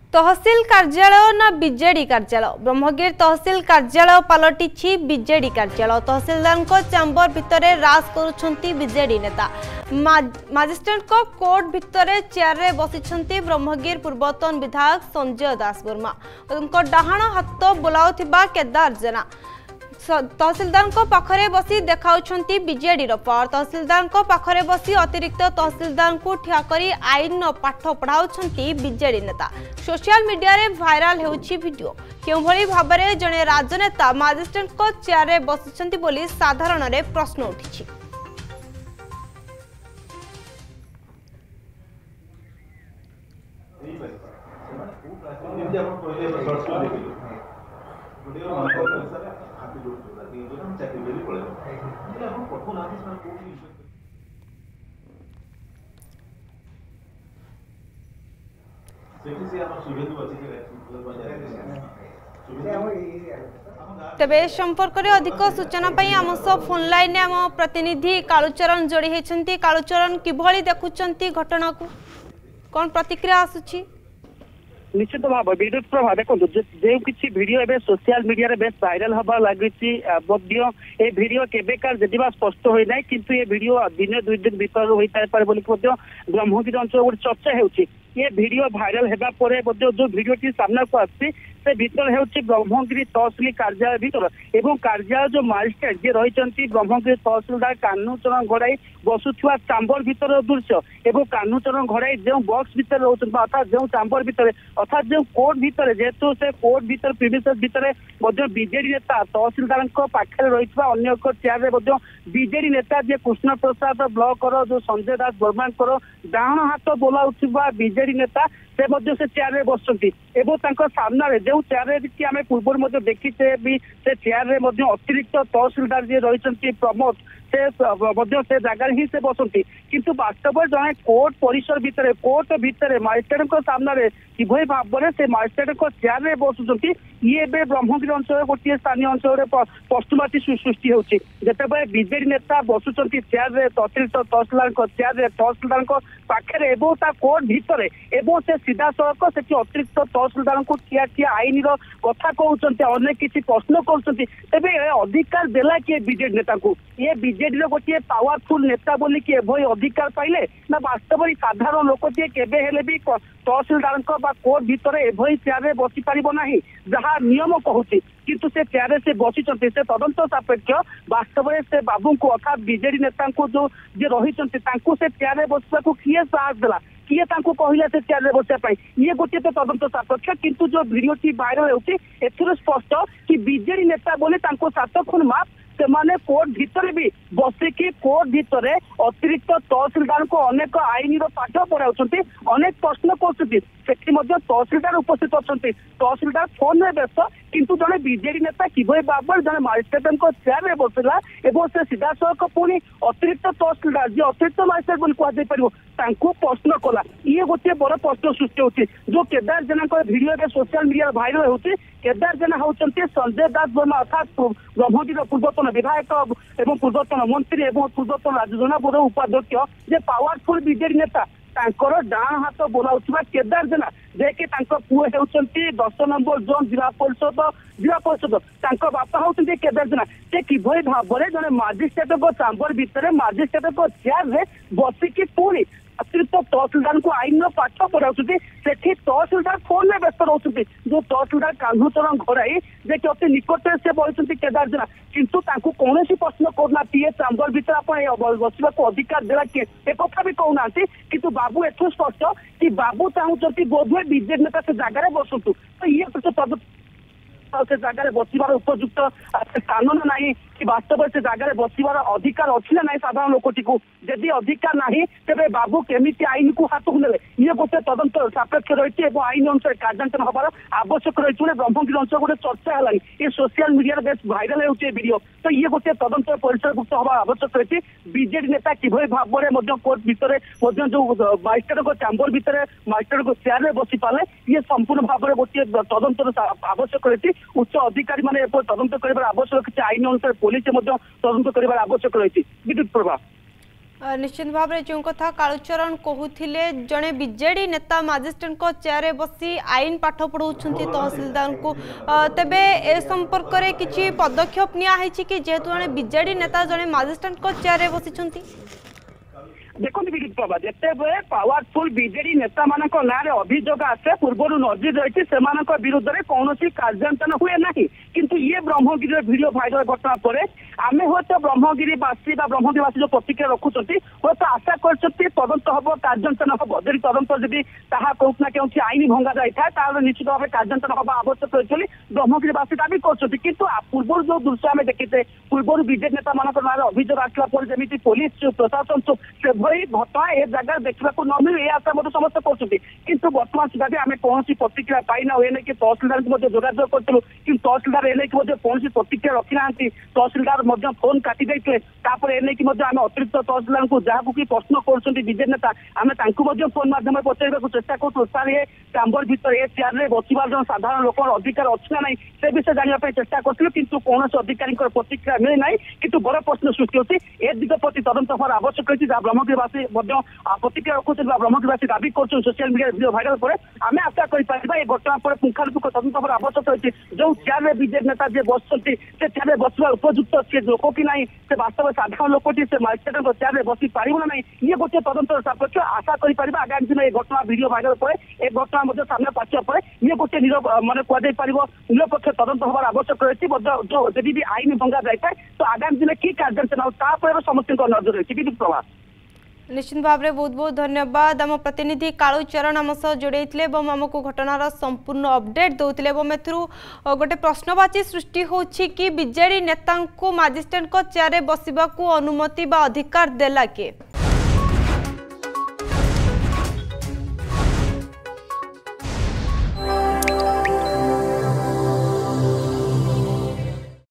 तहसील कार्यालय ना बीजेडी कार्यालय ब्रह्मगिर तहसील कार्यालय पलटि बीजेडी कार्यालय तहसीलदार चैम्बर भितर रास करुछंती बीजेडी नेता मजिस्ट्रेट कोर्ट भितर चेयर रे बसिछंती ब्रह्मगिर पूर्वतन विधायक संजय दास वर्मा डाहाण हाथ बोलाउथिबा केदार जेना तहसीलदार पाखरे बसी देखाउछंती बीजेडी पावर तहसीलदार पाखरे बसी अतिरिक्त तहसीलदार को ठिया करी आईन पाठ पढ़ाउछंती बीजेडी नेता सोशल मीडिया रे भाइराल हेउछि वीडियो केउ भली भाबरे जने राजनेता मजिस्ट्रेट को चेयर रे बसिछंती बोली साधारण रे प्रश्न उठिछि। तेबे संपर्क में अधिक सूचना आम सब फोन लाइन आम प्रतिनिधि कालुचरण जोड़ी होती। कालुचरण किभली देखुंती घटना को कौन प्रतिक्रिया आसुची? निश्चित भाव विद्युत प्रभा देखो जो किसी वीडियो एवं सोशल मीडिया बेस वायरल हवा लगी ए वीडियो केबेकार जदिबा स्पष्ट होई नै किंतु ए वीडियो दिन दुई दिन भीतर होई पारे बोली ब्रह्मगिरी अंचल गोटे चर्चा होउची। ये वीडियो वायरल हेबा परे जो वीडियोटी सामना को आसी से भीतर हेउची ब्रह्मगिरी तहसील कार्यालय भीतर एवं कार्यालय जो मजिस्ट्रेट जे रहिचंती ब्रह्मगिरी तहसीलदार कान्हूचरण घड़ाई बसुथुआ चांबर भीतर दृश्य एवं कान्हूचरण घड़ाई जो बॉक्स भीतर रहउछन अर्थात जो चांबर भीतर अर्थात जो कोर्ट भीतर जेतु से कोर्ट भीतर प्रीमिसेस भीतर बीजेडी नेता तहसीलदार पाखे रही अन्य एक चेयर में बीजेडी नेता जे कृष्ण प्रसाद ब्लॉक जो संजय दास वर्मा डाण हाथ बोलाउथिबा बीजेडी नेता से चेयर में बसुंती एवं सामने जो चेयर कि आम पूर्व देखीचे भी से चेयर में अतिरिक्त तहसीलदार जी रही प्रमोद से जगार ही से बसंती किंतु वास्तव जड़े कोर्ट परिसर भितर मजिस्ट्रेट सामने किभली भाव में से मजिस्ट्रेट चेयर में बसुंट ये ब्रह्मगिरी अंचल गोटे स्थानीय अंचल प्रश्नवाची सृष्टि होती जिते बीजेडी नेता बसुंट चेयर अतिरिक्त तहसीलदार चेयर तहसीलदार पाखे कोर्ट भितर से सीधा सड़क से अतिरिक्त तहसीलदार को ठिया ठिया आईन कथा कहते अनेक किसी प्रश्न कर अधिकार देला किए बीजेडी नेता को ये बीजेडी गोटे पावरफुल नेता बोली कि एभली अधिकार पाइले ना वास्तव साधारण लोक केबे हेले भी तहसीलदार कोर्ट भितर एभली चेयर बसी पारिबो नाही जहाँ नियम कहूची किंतु से चेयर से बसी से तदंत सापेक्ष वास्तव में से बाबू को अर्थात बीजेडी नेता को जो रही से चेयर बसवा को किए साहस देला किए कहला से चेयर बसवा ये गोटे तो तदंत सापेक्ष किंतु जो वीडियोटी वायरल होती एथुर स्पष्ट कि बीजेडी नेता बोले सात खुन माप से कोर्ट भितर भी बसिकी कोर्ट भितर अतिरिक्त तहसीलदार को अनेक आईन पाठ पढ़ाऊँ अनेक प्रश्न कर तहसीलदार उपस्थित अच्छा तहसीलदार फोन में व्यस्त किंतु जड़े बीजेडी नेता किभली भाव जड़े मजिस्ट्रेट चेयर में बसला और से सीधा सड़क पुणी अतिरिक्त तहसीलदार जी अतिरिक्त मजिस्ट्रेट बोली कह प्रश्न कला ये गोटे बड़ प्रश्न सृष्टि होती जो Kedar Jena video social media viral होती केदार जेना होती संजय दास वर्मा अर्थात ब्रह्मगिरी पूर्वतन विधायक एवं पूर्वतन मंत्री एवं पूर्वतन राज्यसभा बोर्ड उपाध्यक्ष जे पावरफुल बीजेडी नेता डाण हाथ बोलाउथिबा केदार जेना जेकि पुओ होउचंती 10 नंबर जोन जिला परिषद बापा होउचंती केदार जेना से किभली भाव में जड़े मजिस्ट्रेट चांबर भितर मजिस्ट्रेट चेयर में बसिकी पुणी अतिरिक्त तहसीलदार को आईन पाठ पढ़ाऊँ से तहसीलदार फोन में व्यस्त रोचे जो तहसीलदार कान्हूचरण घड़ाई जे कि अति निकट से बही केदार जेना किंतु कौन प्रश्न करना ये चांबर भीतर आप बसवा को अधिकार देला किए एक भी कहना किंतु बाबू एथु स्पष्ट कि बाबू चाहूँगी बोधवे बीजेडी नेता से जगह बसतु तो ये से जगह बसवार उपयुक्त स्थान ना कि वास्तव से जगह बसवार अधिकार अच्छी ना ना साधारण लोकटी को जदि अधिकार ना तेरे बाबू केमी आईन को हाथ को ने ये गोटे तदंत सापेक्ष रही आईन अनुसार कार्यान्वयन हमार आवश्यक रही ब्रह्मगिरी अंचल गोटे चर्चा है ये सोशल मीडिया बेस भाइराल होती वीडियो तो ये गोटे तदंत परिसरभुक्त हवा आवश्यक रही बीजेडी नेता किभली भाव में कोर्ट भितर जो मजिस्ट्रेट चांबर भितर मजिस्ट्रेट को चेयर में बसी पारे ये संपूर्ण भाव में गोटे तदंत आवश्यक रही उच्च अधिकारी माने तदंत कर आवश्यक आईन अनुसार पुलिस तदंत कर आवश्यक रही विद्युत प्रभा निश्चित भाव में जो कथा कालुचरण कहते जड़े बीजेडी नेता मजिस्ट्रेट चेयर बसी आईन पाठ पढ़ाऊँ तहसिलदार को तेबे ए संपर्क में किसी पदक्षेप नियाई कि जेहेतु जड़े बीजेडी नेता जड़े मजिस्ट्रेट चेयर बसी देखो विद्युत प्रभा जिते पावरफुल बीजेडी नेता मान ना अभियोग आसे पूर्व नजर रही से विरुद्ध में कौन कार्यान्वयन हुए ना किंतु ये ब्रह्मगिरी वीडियो भाइराल घटना पर आम हूँ ब्रह्मगिरीवासी ब्रह्मगिरीवासी जो प्रतिक्रिया रखुच्च हूँ आशा कर तदंत हम कार्यान्वयन हम जब तदंत जब कौना कौन आईन भंगा जाए निश्चित भाव कार्यान्वयन हम आवश्यक रही ब्रह्मगिरीवासी दावी कर पूर्व जो दृश्य आम देखीते पूर्व बीजेडी नेता मान ना अभियोग आसला जमी पुलिस प्रशासन घटना ए जगह देखा न मिले ये आशा समस्त कर बर्तमान सुधा आम कौन प्रतिक्रिया पाईना कि तहसिलदार जोगाजोग करूँ कि तहसिलदार एने कौन प्रतिक्रिया रखी ना तहसिलदार फोन काटी देते एने आम अतिरिक्त तहसिलदार को जहाँ कि प्रश्न कर बीजेडी नेता आम फोन मध्यम पचार चेषा करूँ सार ये चांबर भितर ए चेयर बसवा जो साधारण लोक अधिकार अच्छी ना से विषय जानवाई चेषा करूँ कि कौन अधिकारी प्रतिक्रिया मिले ना कि बड़ प्रश्न सृष्टि होती ए दिग प्रति तदंत हर आवश्यक रही ब्रह्मगिरीवासी प्रतिक्रिया रखुच्च ब्रह्मगिरीवासी दावी कर सोशल मीडिया वीडियो भाइराल पर आम आशा कर घटना पर पुंखानुपुंख तदंत हर आवश्यक रही जो चेयर बीजेडी नेता जी बस चेयर बसवा उपयुक्त सी लोक कि ना से वास्तव साधारण लोकटी से मजिस्ट्रेट चेयर बसी पार ना ये गोटे तदंत सापेक्ष आशा कर आगामी दिन ये घटना वीडियो भाइराल पर एक घटना सामने पाचा पर ये गोटे मान कहुपर निरपेक्ष तदंत हमार आवश्यक रही जो जब भी आईन भंगा जाए तो आगामी दिन कि कार्यान्वयन समस्त नजर रही विद्युत प्रभा निश्चित भाव में बहुत बहुत धन्यवाद आम प्रतिनिधि कालुचरण आम सह जोड़े आमको घटनार संपूर्ण अपडेट दौले गोटे प्रश्नवाची सृष्टि होछि कि बीजेडी नेता मजिस्ट्रेट चेयर बसवा अनुमति बा अधिकार देला के